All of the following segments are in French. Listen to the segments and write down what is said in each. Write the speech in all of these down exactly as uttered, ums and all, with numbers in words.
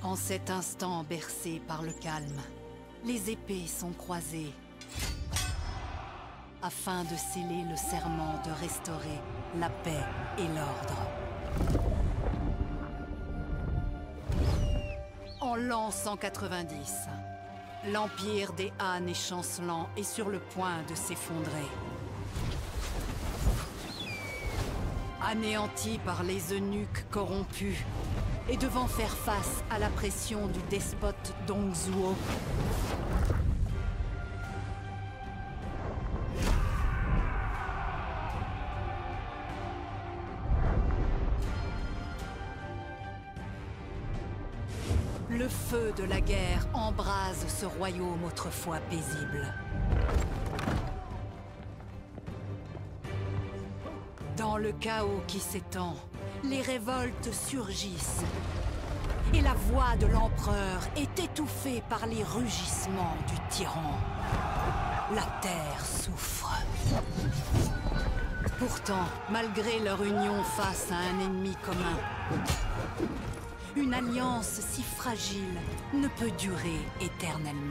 En cet instant bercé par le calme, les épées sont croisées afin de sceller le serment de restaurer la paix et l'ordre. En l'an cent quatre-vingt-dix, l'empire des Han échancelant est sur le point de s'effondrer. Anéanti par les eunuques corrompus et devant faire face à la pression du despote Dongzhuo, le feu de la guerre embrase ce royaume autrefois paisible. Dans le chaos qui s'étend, les révoltes surgissent. Et la voix de l'empereur est étouffée par les rugissements du tyran. La terre souffre. Pourtant, malgré leur union face à un ennemi commun, une alliance si fragile ne peut durer éternellement.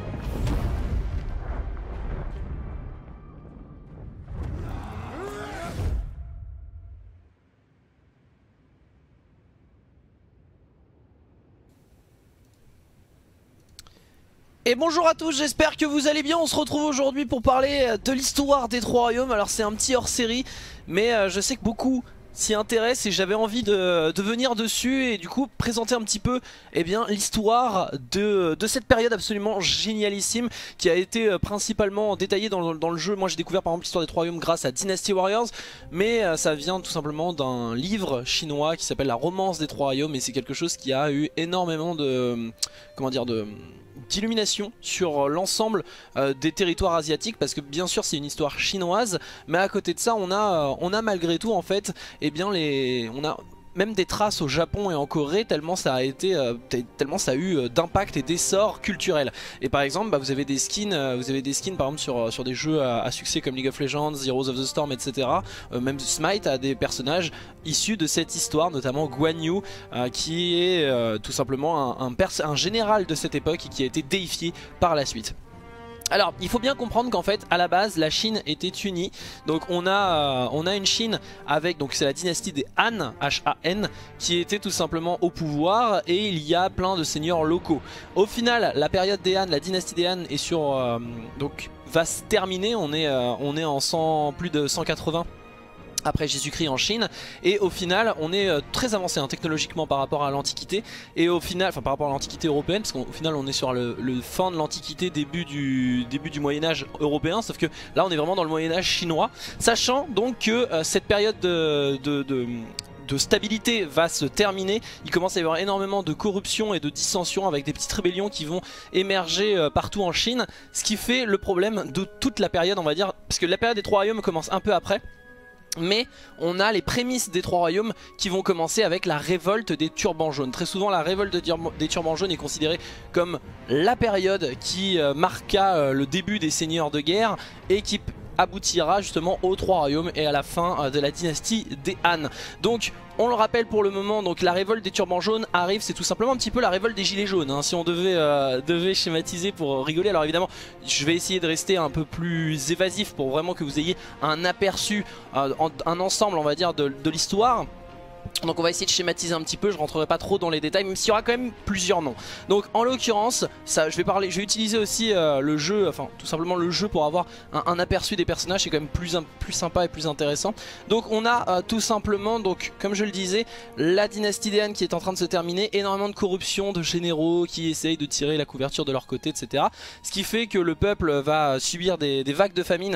Et bonjour à tous, j'espère que vous allez bien. On se retrouve aujourd'hui pour parler de l'histoire des Trois Royaumes. Alors c'est un petit hors-série, mais euh, je sais que beaucoup s'y intéressent et j'avais envie de, de venir dessus et du coup présenter un petit peu eh bien l'histoire de, de cette période absolument génialissime qui a été euh, principalement détaillée dans, dans le jeu. Moi j'ai découvert par exemple l'histoire des Trois Royaumes grâce à Dynasty Warriors, mais euh, ça vient tout simplement d'un livre chinois qui s'appelle La Romance des Trois Royaumes, et c'est quelque chose qui a eu énormément de... comment dire de... d'illumination sur l'ensemble euh, des territoires asiatiques, parce que bien sûr c'est une histoire chinoise, mais à côté de ça on a, euh, on a malgré tout en fait eh bien les, on a même des traces au Japon et en Corée, tellement ça a été euh, tellement ça a eu euh, d'impact et d'essor culturel. Et par exemple bah, vous avez des skins euh, vous avez des skins par exemple sur, sur des jeux à, à succès comme League of Legends, Heroes of the Storm, etc. euh, même Smite a des personnages issus de cette histoire, notamment Guan Yu euh, qui est euh, tout simplement un, un, un général de cette époque et qui a été déifié par la suite. Alors il faut bien comprendre qu'en fait à la base la Chine était unie, donc on a, euh, on a une Chine avec, donc c'est la dynastie des Han, H A N, qui était tout simplement au pouvoir, et il y a plein de seigneurs locaux. Au final la période des Han, la dynastie des Han est sur, euh, donc va se terminer, on est, euh, on est en cent, plus de cent quatre-vingts après Jésus-Christ en Chine, et au final on est euh, très avancé hein, technologiquement par rapport à l'Antiquité, et au final, enfin par rapport à l'Antiquité européenne, parce qu'au final on est sur le, le fin de l'Antiquité, début du, début du Moyen-Âge européen, sauf que là on est vraiment dans le Moyen-Âge chinois, sachant donc que euh, cette période de... de, de de stabilité va se terminer. Il commence à y avoir énormément de corruption et de dissension avec des petites rébellions qui vont émerger euh, partout en Chine, ce qui fait le problème de toute la période, on va dire, parce que la période des Trois Royaumes commence un peu après. Mais on a les prémices des Trois Royaumes qui vont commencer avec la révolte des Turbans Jaunes. Très souvent la révolte des Turbans Jaunes est considérée comme la période qui euh, marqua euh, le début des seigneurs de guerre et qui aboutira justement aux Trois Royaumes et à la fin euh, de la dynastie des Han. Donc on le rappelle pour le moment, donc la révolte des Turbans Jaunes arrive, c'est tout simplement un petit peu la révolte des Gilets Jaunes hein, si on devait, euh, devait schématiser pour rigoler. Alors évidemment je vais essayer de rester un peu plus évasif pour vraiment que vous ayez un aperçu, euh, un ensemble on va dire de, de l'histoire. Donc on va essayer de schématiser un petit peu, je rentrerai pas trop dans les détails, même s'il y aura quand même plusieurs noms. Donc en l'occurrence, ça, je vais parler, je vais utiliser aussi euh, le jeu, enfin tout simplement le jeu pour avoir un, un aperçu des personnages, c'est quand même plus, un, plus sympa et plus intéressant. Donc on a euh, tout simplement, donc comme je le disais, la dynastie des Han qui est en train de se terminer, énormément de corruption, de généraux qui essayent de tirer la couverture de leur côté, et cetera. Ce qui fait que le peuple va subir des, des vagues de famine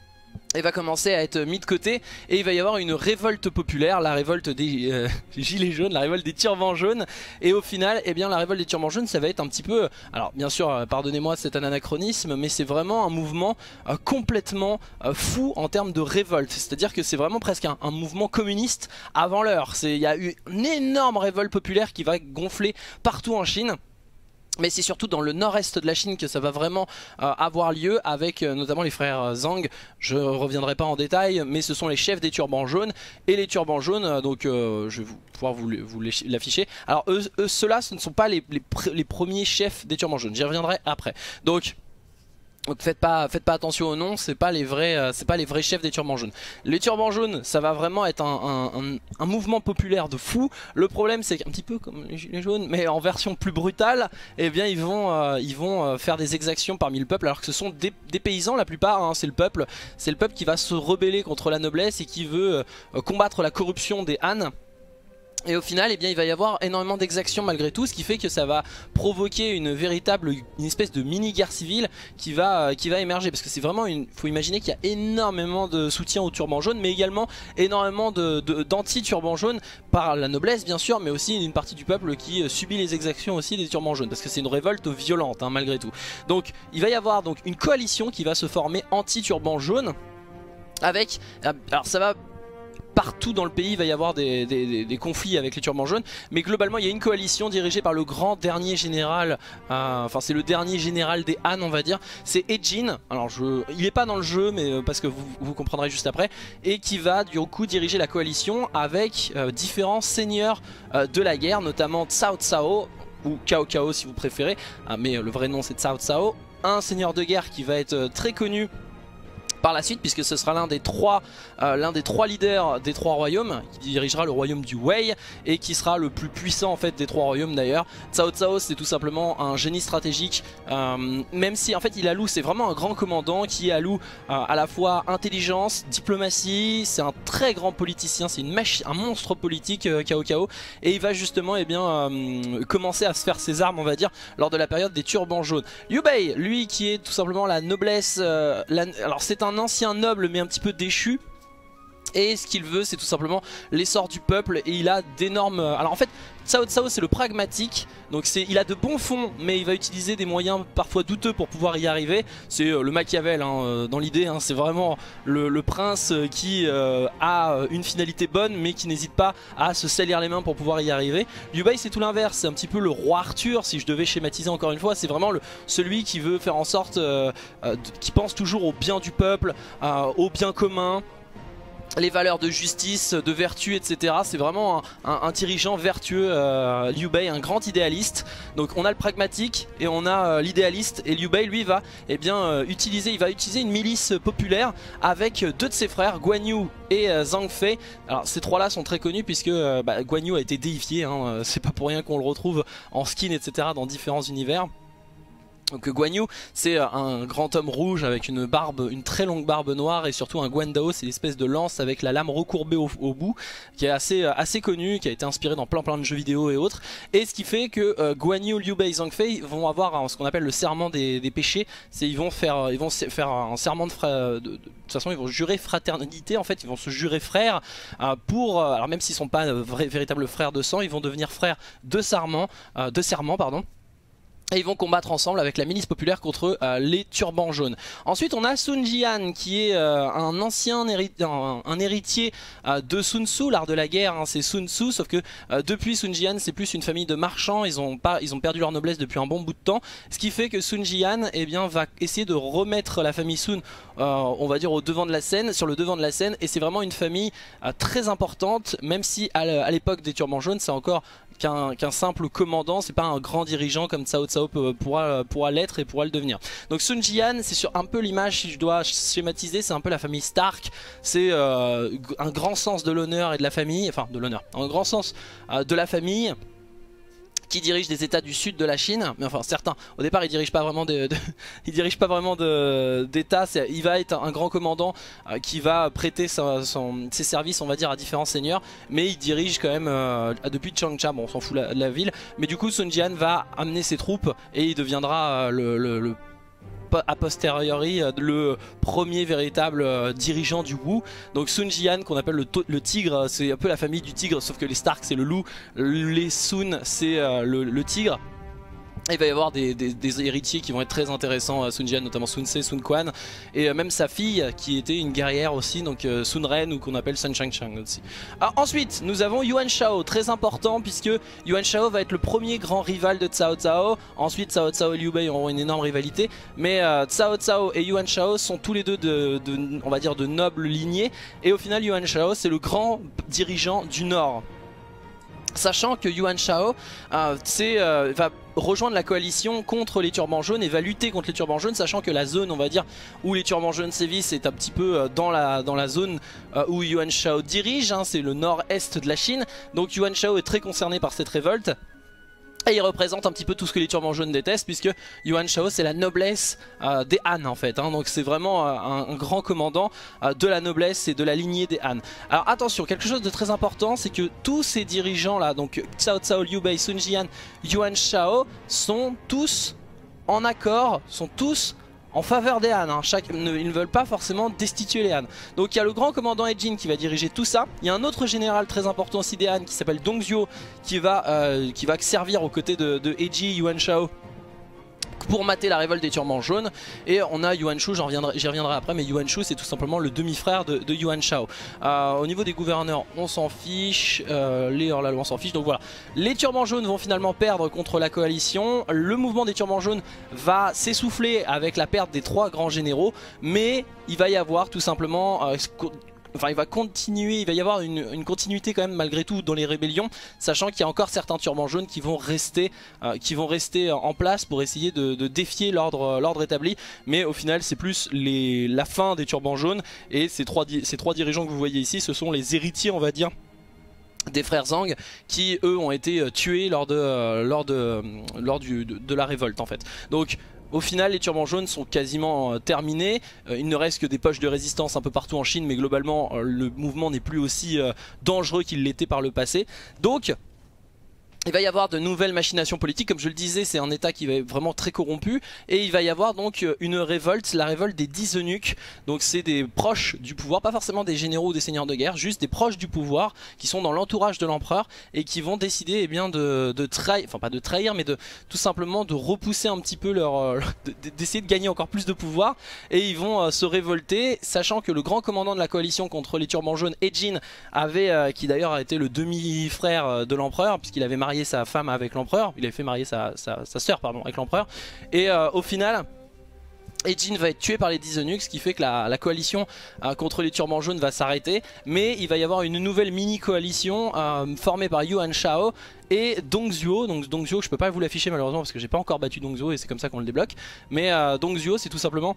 et va commencer à être mis de côté, et il va y avoir une révolte populaire, la révolte des euh, gilets jaunes, la révolte des turbans jaunes. Et au final, eh bien la révolte des turbans jaunes, ça va être un petit peu, alors bien sûr euh, pardonnez-moi c'est un anachronisme, mais c'est vraiment un mouvement euh, complètement euh, fou en termes de révolte, c'est à dire que c'est vraiment presque un, un mouvement communiste avant l'heure. Il y a eu une énorme révolte populaire qui va gonfler partout en Chine. Mais c'est surtout dans le nord-est de la Chine que ça va vraiment euh, avoir lieu avec euh, notamment les frères Zhang. Je reviendrai pas en détail, mais ce sont les chefs des turbans jaunes. Et les turbans jaunes, euh, donc euh, je vais vous, pouvoir vous, vous l'afficher. Alors eux, eux ceux-là, ce ne sont pas les, les, les premiers chefs des turbans jaunes, j'y reviendrai après. Donc... Donc faites pas, faites pas attention au nom, c'est pas les vrais, euh, c'est pas les vrais chefs des turbans jaunes. Les turbans jaunes, ça va vraiment être un, un, un, un mouvement populaire de fou. Le problème, c'est qu'un petit peu comme les gilets jaunes, mais en version plus brutale, eh bien ils vont, euh, ils vont euh, faire des exactions parmi le peuple, alors que ce sont des, des paysans la plupart. Hein, c'est le peuple, c'est le peuple qui va se rebeller contre la noblesse et qui veut euh, combattre la corruption des Han. Et au final, eh bien, il va y avoir énormément d'exactions malgré tout, ce qui fait que ça va provoquer une véritable, une espèce de mini-guerre civile qui va, euh, qui va émerger. Parce que c'est vraiment une... faut imaginer qu'il y a énormément de soutien aux turbans jaunes, mais également énormément d'anti-turbans jaunes par la noblesse bien sûr, mais aussi une partie du peuple qui euh, subit les exactions aussi des turbans jaunes. Parce que c'est une révolte violente hein, malgré tout. Donc il va y avoir donc une coalition qui va se former anti-turbans jaunes avec... Alors ça va... Partout dans le pays il va y avoir des, des, des, des conflits avec les turbans jaunes, mais globalement il y a une coalition dirigée par le grand dernier général, euh, enfin c'est le dernier général des Han on va dire, c'est Ejin. Alors je, il est pas dans le jeu mais euh, parce que vous, vous comprendrez juste après, et qui va du coup diriger la coalition avec euh, différents seigneurs euh, de la guerre, notamment Cao Cao ou Cao Cao si vous préférez, ah, mais euh, le vrai nom c'est Cao Cao, un seigneur de guerre qui va être euh, très connu par la suite, puisque ce sera l'un des trois euh, l'un des trois leaders des trois royaumes qui dirigera le royaume du Wei et qui sera le plus puissant en fait des trois royaumes d'ailleurs. Cao Cao c'est tout simplement un génie stratégique, euh, même si en fait il alloue, c'est vraiment un grand commandant qui alloue euh, à la fois intelligence, diplomatie, c'est un très grand politicien, c'est une machine, un monstre politique euh, Cao Cao, et il va justement eh bien, euh, commencer à se faire ses armes on va dire lors de la période des turbans jaunes. Liu Bei, lui qui est tout simplement la noblesse, euh, la, alors c'est un un ancien noble mais un petit peu déchu, et ce qu'il veut c'est tout simplement l'essor du peuple, et il a d'énormes... Alors en fait Cao Cao c'est le pragmatique, donc il a de bons fonds mais il va utiliser des moyens parfois douteux pour pouvoir y arriver. C'est euh, le Machiavel hein, dans l'idée, hein, c'est vraiment le, le prince qui euh, a une finalité bonne mais qui n'hésite pas à se salir les mains pour pouvoir y arriver. Liu Bei c'est tout l'inverse, c'est un petit peu le roi Arthur si je devais schématiser encore une fois, c'est vraiment le, celui qui veut faire en sorte, euh, euh, qui pense toujours au bien du peuple, euh, au bien commun, les valeurs de justice, de vertu, et cetera. C'est vraiment un, un, un dirigeant vertueux, euh, Liu Bei, un grand idéaliste. Donc on a le pragmatique et on a euh, l'idéaliste. Et Liu Bei, lui, va eh bien, euh, utiliser, il va utiliser une milice populaire avec deux de ses frères, Guan Yu et euh, Zhang Fei. Alors ces trois-là sont très connus puisque euh, bah, Guan Yu a été déifié. Hein, c'est pas pour rien qu'on le retrouve en skin, et cetera dans différents univers. Donc Guan Yu c'est un grand homme rouge avec une barbe, une très longue barbe noire, et surtout un Guan Dao, c'est l'espèce de lance avec la lame recourbée au, au bout, qui est assez, assez connu, qui a été inspiré dans plein plein de jeux vidéo et autres. Et ce qui fait que euh, Guan Yu, Liu Bei, Zhang Fei vont avoir hein, ce qu'on appelle le serment des, des péchés. C'est ils vont faire, ils vont faire un serment de, de, de, de toute façon ils vont jurer fraternité en fait, ils vont se jurer frères euh, pour, euh, alors même s'ils sont pas euh, vrais, véritables frères de sang, ils vont devenir frères de serment, euh, de serment pardon. Et ils vont combattre ensemble avec la milice populaire contre euh, les turbans jaunes. Ensuite on a Sun Jian qui est euh, un ancien héri un, un héritier euh, de Sun Tzu, l'art de la guerre hein, c'est Sun Tzu, sauf que euh, depuis Sun Jian c'est plus une famille de marchands, ils ont, pas, ils ont perdu leur noblesse depuis un bon bout de temps. Ce qui fait que Sun Jian eh bien, va essayer de remettre la famille Sun euh, on va dire au devant de la scène, sur le devant de la scène, et c'est vraiment une famille euh, très importante, même si à l'époque des turbans jaunes c'est encore qu'un qu'un simple commandant, c'est pas un grand dirigeant comme Cao Cao pourra, pourra l'être et pourra le devenir. Donc Sun Jian c'est sur un peu l'image, si je dois schématiser, c'est un peu la famille Stark, c'est euh, un grand sens de l'honneur et de la famille, enfin de l'honneur, un grand sens euh, de la famille, qui dirige des états du sud de la Chine, mais enfin certains, au départ il dirige pas vraiment de, de il dirige pas vraiment d'état, il va être un grand commandant euh, qui va prêter sa, son, ses services on va dire à différents seigneurs, mais il dirige quand même euh, depuis Changsha, bon on s'en fout la, la ville, mais du coup Sun Jian va amener ses troupes et il deviendra euh, le, le, le a posteriori le premier véritable euh, dirigeant du Wu. Donc Sun Jian qu'on appelle le, le tigre, c'est un peu la famille du tigre, sauf que les Stark c'est le loup, les Sun c'est euh, le, le tigre. Il va y avoir des, des, des héritiers qui vont être très intéressants, Sun Jian, notamment Sun Ce, Sun Quan, et euh, même sa fille qui était une guerrière aussi, donc euh, Sun Ren, ou qu'on appelle Sun Changchang aussi. Alors, ensuite, nous avons Yuan Shao, très important puisque Yuan Shao va être le premier grand rival de Cao Cao. Ensuite, Cao Cao et Liu Bei auront une énorme rivalité, mais euh, Cao Cao et Yuan Shao sont tous les deux de, de, on va dire, de nobles lignées, et au final, Yuan Shao, c'est le grand dirigeant du Nord. Sachant que Yuan Shao euh, euh, va rejoindre la coalition contre les turbans jaunes et va lutter contre les turbans jaunes, sachant que la zone, on va dire, où les turbans jaunes sévissent est un petit peu euh, dans, la, dans la zone euh, où Yuan Shao dirige, hein, c'est le nord-est de la Chine. Donc Yuan Shao est très concerné par cette révolte. Et il représente un petit peu tout ce que les turbans jaunes détestent, puisque Yuan Shao c'est la noblesse euh, des Han en fait, hein. Donc c'est vraiment euh, un, un grand commandant euh, de la noblesse et de la lignée des Han. Alors attention, quelque chose de très important, c'est que tous ces dirigeants là, donc Cao Cao, Liu Bei, Sun Jian, Yuan Shao, sont tous en accord, sont tous en faveur des Han, hein. Chaque, ne, ils ne veulent pas forcément destituer les Han. Donc il y a le grand commandant He-Jin qui va diriger tout ça. Il y a un autre général très important aussi des Han qui s'appelle Dong Zhuo qui va, euh, qui va servir aux côtés de, de He-Ji, Yuan Shao pour mater la révolte des turbans jaunes. Et on a Yuan Shu, j'y reviendrai, reviendrai après, mais Yuan Shu c'est tout simplement le demi-frère de, de Yuan Shao. Euh, au niveau des gouverneurs, on s'en fiche, euh, les hors-la-loi on s'en fiche, donc voilà. Les turbans jaunes vont finalement perdre contre la coalition, le mouvement des turbans jaunes va s'essouffler avec la perte des trois grands généraux, mais il va y avoir tout simplement... Euh, Enfin, il va continuer, il va y avoir une, une continuité quand même malgré tout dans les rébellions, sachant qu'il y a encore certains turbans jaunes qui vont rester, euh, qui vont rester en place pour essayer de, de défier l'ordre l'ordre établi. Mais au final, c'est plus les, la fin des turbans jaunes, et ces trois, ces trois dirigeants que vous voyez ici, ce sont les héritiers, on va dire, des frères Zhang, qui eux ont été tués lors de, lors de, lors du, de, de la révolte en fait. Donc au final, les turbans jaunes sont quasiment euh, terminés. Euh, il ne reste que des poches de résistance un peu partout en Chine, mais globalement, euh, le mouvement n'est plus aussi euh, dangereux qu'il l'était par le passé. Donc, il va y avoir de nouvelles machinations politiques, comme je le disais, c'est un état qui va être vraiment très corrompu, et il va y avoir donc une révolte, la révolte des dix eunuques. Donc c'est des proches du pouvoir, pas forcément des généraux ou des seigneurs de guerre, juste des proches du pouvoir qui sont dans l'entourage de l'empereur et qui vont décider eh bien, de, de trahir, enfin pas de trahir, mais de tout simplement de repousser un petit peu leur, d'essayer de gagner encore plus de pouvoir, et ils vont euh, se révolter, sachant que le grand commandant de la coalition contre les turbans jaunes, He-Jin, avait, euh, qui d'ailleurs a été le demi-frère de l'empereur, puisqu'il avait marié sa femme avec l'empereur, il avait fait marier sa, sa, sa soeur pardon, avec l'empereur, et euh, au final He-Jin va être tué par les dix eunuques, ce qui fait que la, la coalition euh, contre les turbans jaunes va s'arrêter, mais il va y avoir une nouvelle mini coalition euh, formée par Yuan Shao et Dong Zhuo. Donc Dong Zhuo, je peux pas vous l'afficher malheureusement parce que j'ai pas encore battu Dong Zhuo et c'est comme ça qu'on le débloque, mais euh, Dong Zhuo c'est tout simplement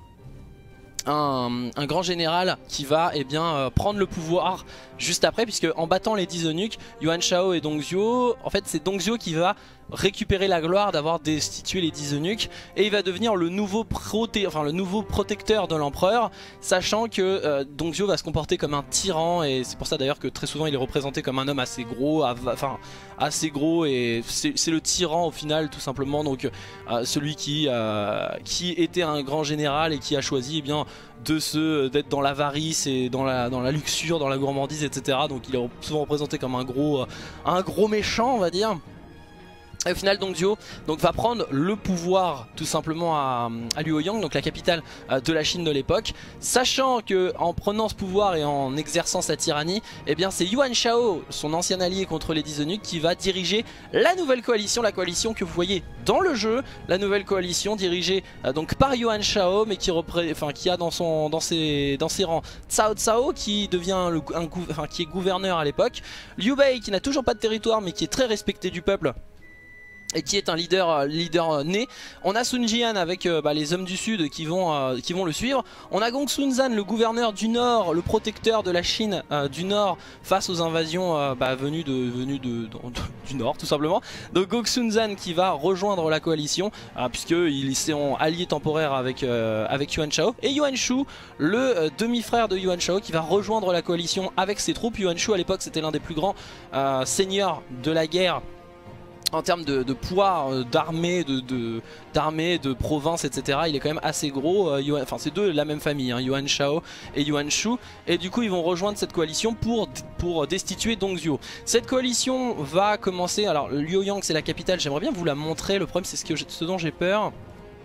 Un, un grand général qui va eh bien, euh, prendre le pouvoir juste après, puisque en battant les dix eunuques, Yuan Shao et Dong Zhuo, en fait c'est Dong Zhuo qui va récupérer la gloire d'avoir destitué les dix eunuques, et il va devenir le nouveau, proté enfin, le nouveau protecteur de l'empereur, sachant que euh, Dong Zhuo va se comporter comme un tyran, et c'est pour ça d'ailleurs que très souvent il est représenté comme un homme assez gros, enfin assez gros, et c'est le tyran au final tout simplement, donc euh, celui qui, euh, qui était un grand général et qui a choisi eh bien, de se d'être dans l'avarice et dans la, dans la luxure, dans la gourmandise, et cetera. Donc il est souvent représenté comme un gros, un gros méchant on va dire. Et au final Dong Zhuo donc, va prendre le pouvoir tout simplement à, à Luoyang, donc la capitale euh, de la Chine de l'époque, sachant que en prenant ce pouvoir et en exerçant sa tyrannie, eh bien c'est Yuan Shao, son ancien allié contre les dix eunuques, qui va diriger la nouvelle coalition, la coalition que vous voyez dans le jeu, la nouvelle coalition dirigée euh, donc par Yuan Shao, mais qui, enfin, qui a dans, son, dans, ses, dans ses rangs Cao Cao qui devient le, un, enfin, qui est gouverneur à l'époque, Liu Bei qui n'a toujours pas de territoire mais qui est très respecté du peuple et qui est un leader, euh, leader euh, né. On a Sun Jian avec euh, bah, les hommes du sud qui vont, euh, qui vont le suivre. On a Gongsun Zan, le gouverneur du nord, le protecteur de la Chine euh, du nord face aux invasions euh, bah, venues, de, venues de, de, de, du nord tout simplement. Donc Gongsun Zan qui va rejoindre la coalition euh, puisqu'ils sont alliés temporaires avec, euh, avec Yuan Shao. Et Yuan Shu, le euh, demi-frère de Yuan Shao, qui va rejoindre la coalition avec ses troupes. Yuan Shu à l'époque c'était l'un des plus grands euh, seigneurs de la guerre en termes de, de poids, euh, d'armée, de, de, d'armée, de province, et cetera. Il est quand même assez gros. Euh, Yuan, enfin, c'est deux de la même famille, hein, Yuan Shao et Yuan Shu. Et du coup, ils vont rejoindre cette coalition pour, pour destituer Dongzhuo. Cette coalition va commencer. Alors, Luoyang, c'est la capitale. J'aimerais bien vous la montrer. Le problème, c'est ce, que je, ce dont j'ai peur.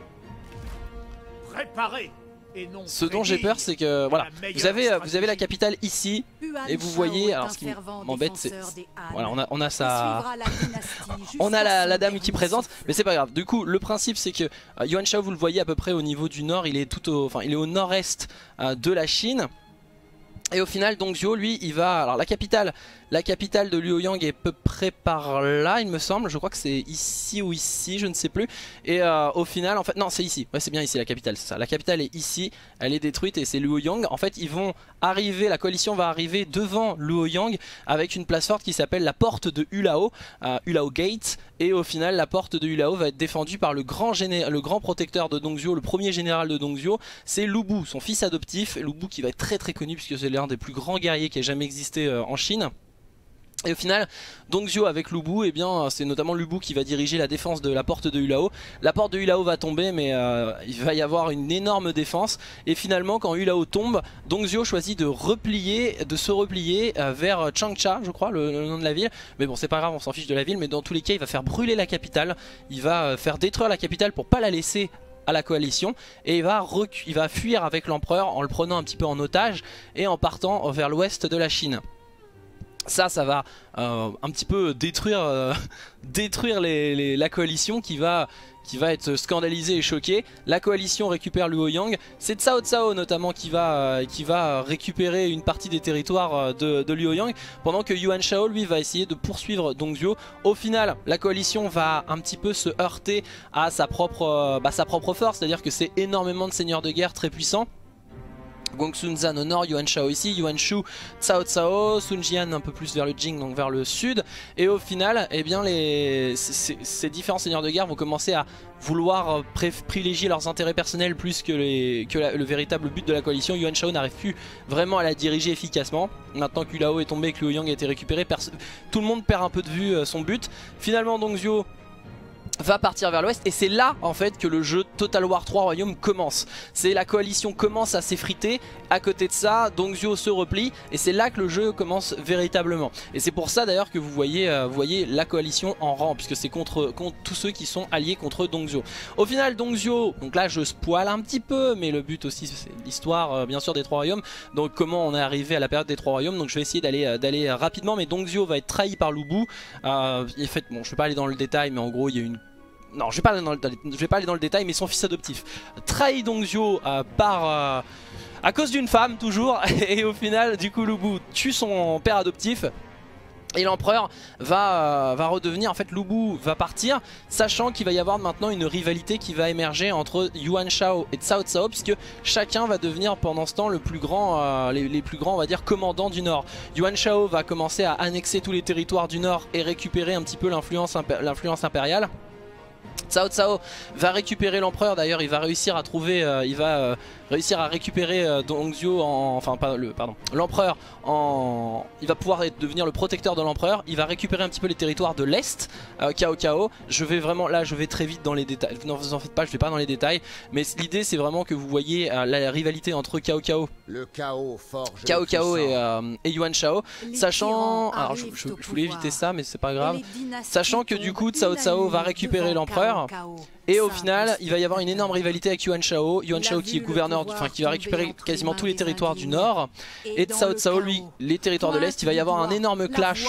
Préparez. Et non Ce dont j'ai peur, c'est que voilà, vous avez, vous avez la capitale ici, et vous voyez, alors ce qui m'embête, c'est voilà, on a, on a sa, on a la, la dame qui présente, mais c'est pas grave. Du coup, le principe, c'est que euh, Yuan Shao, vous le voyez à peu près au niveau du nord, il est tout au, enfin, il est au nord-est euh, de la Chine. Et au final, Dongzhuo, lui, il va... Alors la capitale, la capitale de Luoyang est à peu près par là, il me semble. Je crois que c'est ici ou ici, je ne sais plus. Et euh, au final, en fait... Non, c'est ici. Ouais, c'est bien ici, la capitale, c'est ça. La capitale est ici, elle est détruite et c'est Luoyang. En fait, ils vont arriver, la coalition va arriver devant Luoyang avec une place forte qui s'appelle la porte de Hulao, euh, Hulao Gate. Et au final, la porte de Hulao va être défendue par le grand, géné... le grand protecteur de Dongzhuo, le premier général de Dongzhuo. C'est Lu Bu, son fils adoptif. Lu Bu qui va être très très connu puisque c'est l'un des plus grands guerriers qui ait jamais existé euh, en Chine. Et au final, Dongzhuo avec Lu Bu, eh bien, c'est notamment Lu Bu qui va diriger la défense de la porte de Hulao. La porte de Hulao va tomber, mais euh, il va y avoir une énorme défense. Et finalement, quand Hulao tombe, Dongzhuo choisit de replier, de se replier euh, vers Changsha, je crois, le, le nom de la ville. Mais bon, c'est pas grave, on s'en fiche de la ville. Mais dans tous les cas, il va faire brûler la capitale. Il va euh, faire détruire la capitale pour pas la laisser à la coalition, et il va, il va fuir avec l'empereur en le prenant un petit peu en otage et en partant vers l'ouest de la Chine. Ça, ça va euh, un petit peu détruire, euh, détruire les, les, la coalition qui va, qui va être scandalisée et choquée. La coalition récupère Luoyang. C'est Cao Cao notamment qui va, euh, qui va récupérer une partie des territoires de, de Luoyang, pendant que Yuan Shao, lui, va essayer de poursuivre Dongzhuo. Au final, la coalition va un petit peu se heurter à sa propre, euh, bah, sa propre force, c'est-à-dire que c'est énormément de seigneurs de guerre très puissants. Gongsun Zan au nord, Yuan Shao ici, Yuan Shu, Cao Cao, Sun Jian un peu plus vers le Jing, donc vers le sud. Et au final, eh bien, les, ces, ces différents seigneurs de guerre vont commencer à vouloir privilégier leurs intérêts personnels plus que, les, que la, le véritable but de la coalition. Yuan Shao n'arrive plus vraiment à la diriger efficacement. Maintenant que Hulao est tombé et que Luoyang a été récupéré, tout le monde perd un peu de vue son but. Finalement, Dongzhuo va partir vers l'ouest, et c'est là en fait que le jeu Total War trois Royaumes commence. C'est la coalition commence à s'effriter, à côté de ça Dongzhuo se replie, et c'est là que le jeu commence véritablement. Et c'est pour ça d'ailleurs que vous voyez, euh, vous voyez la coalition en rang, puisque c'est contre, contre tous ceux qui sont alliés contre Dongzhuo. Au final Dongzhuo, donc là je spoil un petit peu, mais le but aussi c'est l'histoire euh, bien sûr des trois royaumes, donc comment on est arrivé à la période des trois royaumes. Donc je vais essayer d'aller euh, d'aller rapidement, mais Dongzhuo va être trahi par Lu Bu. euh, en fait, bon, je vais pas aller dans le détail, mais en gros il y a une Non, je vais, pas aller dans le, je vais pas aller dans le détail, mais son fils adoptif trahit Dongzhuo euh, par euh, à cause d'une femme toujours, et au final du coup Lu Bu tue son père adoptif. Et l'empereur va, euh, va redevenir, en fait Lu Bu va partir, sachant qu'il va y avoir maintenant une rivalité qui va émerger entre Yuan Shao et Cao Cao, puisque chacun va devenir pendant ce temps le plus grand, euh, les, les plus grands on va dire commandants du Nord. Yuan Shao va commencer à annexer tous les territoires du Nord et récupérer un petit peu l'influence l'influence impériale. Cao Cao va récupérer l'empereur, d'ailleurs il va réussir à trouver, euh, il va euh, réussir à récupérer euh, Dongzhuo, en, enfin pas le, pardon, l'empereur, en, il va pouvoir être, devenir le protecteur de l'empereur. Il va récupérer un petit peu les territoires de l'Est, euh, Cao Cao. Je vais vraiment, là je vais très vite dans les détails, ne vous en faites pas, je vais pas dans les détails, mais l'idée c'est vraiment que vous voyez euh, la rivalité entre Cao Cao, le chaos forge Cao Cao et, euh, et Yuan Shao, sachant, alors je, je, je voulais éviter ça mais c'est pas grave, sachant que du coup Cao Cao va récupérer l'empereur. Et au final, il va y avoir une énorme rivalité avec Yuan Shao. Yuan Shao qui est gouverneur, enfin qui va récupérer quasiment tous les territoires du nord. Et Cao Cao, lui, les territoires de l'est. Il va y avoir un énorme clash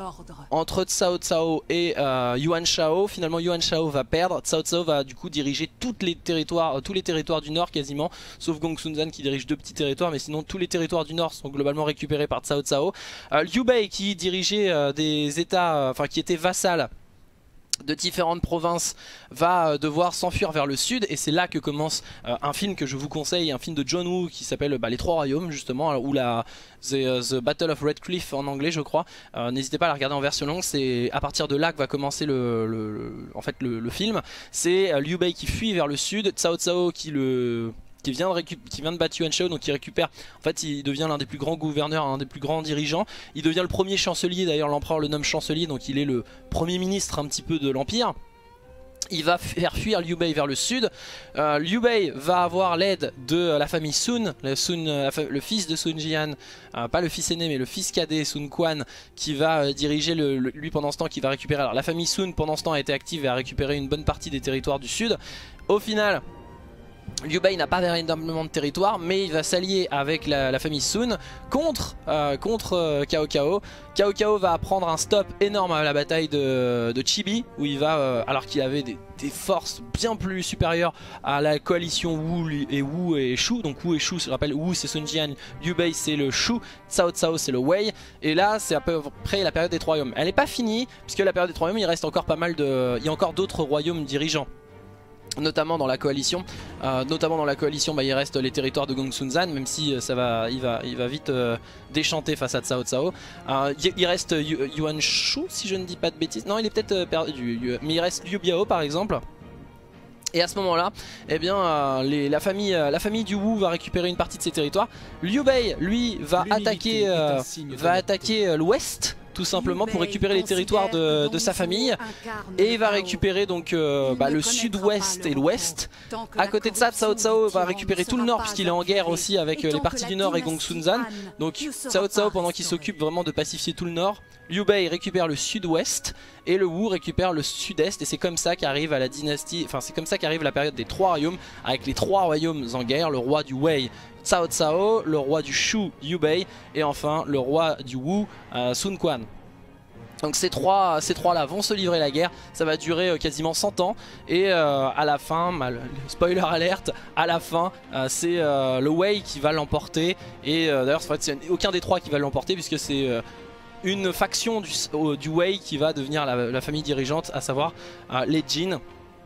entre Cao Cao et euh, Yuan Shao. Finalement, Yuan Shao va perdre. Cao Cao va du coup diriger toutes les territoires, tous les territoires du nord quasiment, sauf Gongsun Zan qui dirige deux petits territoires. Mais sinon, tous les territoires du nord sont globalement récupérés par Cao Cao. Euh, Liu Bei qui dirigeait euh, des états, enfin euh, qui était vassal de différentes provinces, va devoir s'enfuir vers le sud, et c'est là que commence euh, un film que je vous conseille, un film de John Woo qui s'appelle bah, Les Trois Royaumes justement, ou la The, uh, The Battle of Red Cliff en anglais je crois. Euh, n'hésitez pas à la regarder en version longue, c'est à partir de là que va commencer le, le, le en fait le, le film. C'est euh, Liu Bei qui fuit vers le sud, Cao Cao qui le qui vient, de qui vient de battre Yuan Shao, donc il récupère, en fait il devient l'un des plus grands gouverneurs, un des plus grands dirigeants. Il devient le premier chancelier, d'ailleurs l'empereur le nomme chancelier, donc il est le premier ministre un petit peu de l'empire. Il va faire fuir Liu Bei vers le sud. euh, Liu Bei va avoir l'aide de la famille Sun, le, Sun, euh, le fils de Sun Jian, euh, pas le fils aîné mais le fils cadet Sun Quan, qui va euh, diriger le, le, lui pendant ce temps, qui va récupérer. Alors la famille Sun pendant ce temps a été active et a récupéré une bonne partie des territoires du sud. Au final, Liu Bei n'a pas véritablement de territoire, mais il va s'allier avec la, la famille Sun contre, euh, contre euh, Cao Cao. Cao Cao va prendre un stop énorme à la bataille de, de Chibi, où il va, euh, alors qu'il avait des, des forces bien plus supérieures à la coalition Wu et Wu et Shu. Donc Wu et Shu, je rappelle, Wu c'est Sun Jian, Liu Bei c'est le Shu, Cao Cao c'est le Wei. Et là c'est à peu près la période des trois royaumes. Elle n'est pas finie, puisque la période des trois royaumes, il reste encore pas mal de... Il y a encore d'autres royaumes dirigeants, notamment dans la coalition, euh, notamment dans la coalition, bah, il reste les territoires de Gongsun-zan, même si euh, ça va, il va, il va vite euh, déchanter face à Cao Cao. Euh, il reste Yu, Yuan Shu, si je ne dis pas de bêtises. Non, il est peut-être euh, perdu, mais il reste Liu Biao par exemple. Et à ce moment-là, eh bien, euh, les, la, famille, euh, la famille du Wu va récupérer une partie de ses territoires. Liu Bei, lui, va attaquer, euh, va attaquer euh, l'ouest, tout simplement pour récupérer les territoires de, de sa famille, et il va récupérer donc euh, bah, le sud-ouest et l'ouest. À côté de ça, Cao Cao va récupérer tout le nord puisqu'il est en guerre aussi avec euh, les parties du nord et Gongsun-zan. Donc Cao Cao, pendant qu'il s'occupe vraiment de pacifier tout le nord, Liu Bei récupère le sud-ouest et le Wu récupère le sud-est, et c'est comme ça qu'arrive à la dynastie, enfin c'est comme ça qu'arrive la période des trois royaumes, avec les trois royaumes en guerre, le roi du Wei Cao Cao, le roi du Shu Liu Bei, et enfin le roi du Wu euh, Sun Quan. Donc ces trois, ces trois là vont se livrer la guerre, ça va durer euh, quasiment cent ans, et euh, à la fin, mal, spoiler alerte, à la fin euh, c'est euh, le Wei qui va l'emporter, et euh, d'ailleurs c'est aucun des trois qui va l'emporter puisque c'est euh, une faction du, euh, du Wei qui va devenir la, la famille dirigeante, à savoir euh, les Jin.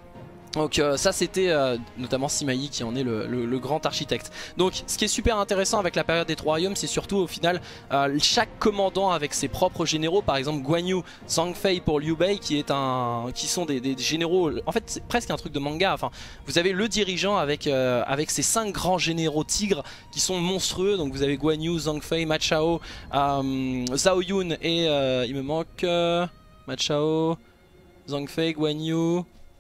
Donc euh, ça c'était euh, notamment Sima Yi qui en est le, le, le grand architecte. Donc ce qui est super intéressant avec la période des trois royaumes, c'est surtout au final euh, chaque commandant avec ses propres généraux. Par exemple Guan Yu, Zhang Fei pour Liu Bei, qui, est un, qui sont des, des généraux, en fait c'est presque un truc de manga. Enfin, vous avez le dirigeant avec, euh, avec ses cinq grands généraux tigres qui sont monstrueux. Donc vous avez Guan Yu, Zhang Fei, Ma Chao, euh, Zhao Yun et euh, il me manque euh, Ma Chao, Zhang Fei, Guan Yu...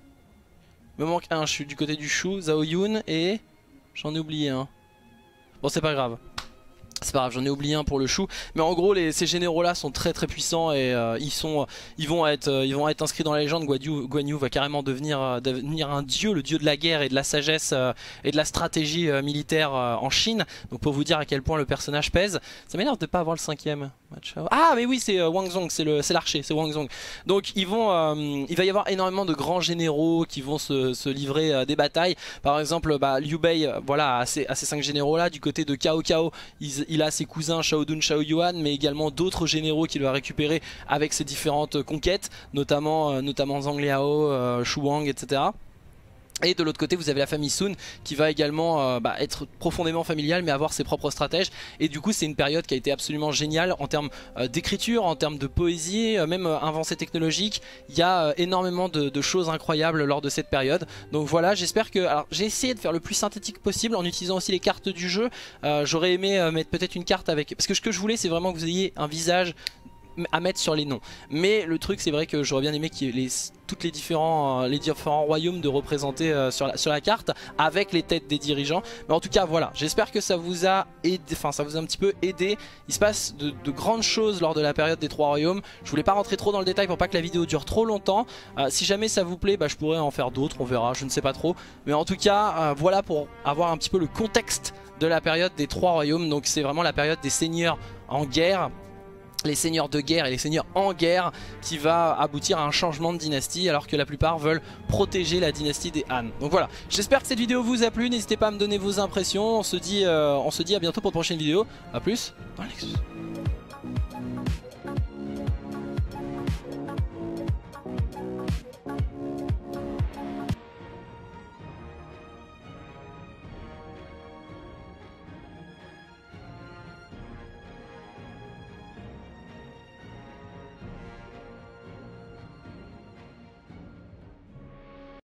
Il me manque un, je suis du côté du Shu, Zhao Yun, et j'en ai oublié un. Bon, c'est pas grave. C'est pas grave, j'en ai oublié un pour le Shu. Mais en gros, les, ces généraux-là sont très très puissants, et euh, ils, sont, ils, vont être, euh, ils vont être inscrits dans la légende. Guan Yu, Guan Yu va carrément devenir, euh, devenir un dieu, le dieu de la guerre et de la sagesse euh, et de la stratégie euh, militaire euh, en Chine. Donc pour vous dire à quel point le personnage pèse. Ça m'énerve de pas avoir le cinquième. Ah mais oui, c'est euh, Wang Zhong, c'est l'archer, c'est Wang Zhong. Donc ils vont, euh, il va y avoir énormément de grands généraux qui vont se, se livrer euh, des batailles. Par exemple, bah, Liu Bei, euh, voilà, à ces, à ces cinq généraux là. Du côté de Cao Cao, il, il a ses cousins Shao Dun, Shao Yuan, mais également d'autres généraux qu'il va récupérer avec ses différentes conquêtes, notamment, euh, notamment Zhang Liao, euh, Shu Wang, et cetera. Et de l'autre côté vous avez la famille Sun qui va également euh, bah, être profondément familiale mais avoir ses propres stratèges. Et du coup c'est une période qui a été absolument géniale en termes euh, d'écriture, en termes de poésie, euh, même euh, avancée technologique. Il y a euh, énormément de, de choses incroyables lors de cette période. Donc voilà, j'espère que... Alors j'ai essayé de faire le plus synthétique possible en utilisant aussi les cartes du jeu. euh, J'aurais aimé euh, mettre peut-être une carte avec... Parce que ce que je voulais c'est vraiment que vous ayez un visage à mettre sur les noms. Mais le truc c'est vrai que j'aurais bien aimé qu'il y ait les, toutes les différents, euh, les différents royaumes de représenter euh, sur, la, sur la carte avec les têtes des dirigeants. Mais en tout cas voilà, j'espère que ça vous a aidé, enfin ça vous a un petit peu aidé. Il se passe de, de grandes choses lors de la période des trois royaumes. Je voulais pas rentrer trop dans le détail pour pas que la vidéo dure trop longtemps. euh, Si jamais ça vous plaît, bah, je pourrais en faire d'autres, on verra, je ne sais pas trop. Mais en tout cas euh, voilà pour avoir un petit peu le contexte de la période des trois royaumes. Donc c'est vraiment la période des seigneurs en guerre, les seigneurs de guerre et les seigneurs en guerre, qui va aboutir à un changement de dynastie alors que la plupart veulent protéger la dynastie des Han. Donc voilà, j'espère que cette vidéo vous a plu, n'hésitez pas à me donner vos impressions, on se dit, euh, on se dit à bientôt pour une prochaine vidéo, à plus dans le Nexus.